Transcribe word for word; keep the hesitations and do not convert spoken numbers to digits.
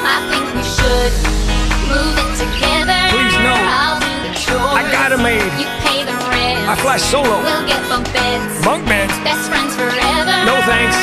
I think we should move it together. Please, no. I'll do the chores. I got a maid. You pay the rent. I fly solo. We'll get bunk beds. Bunk beds? Best friends forever. No thanks.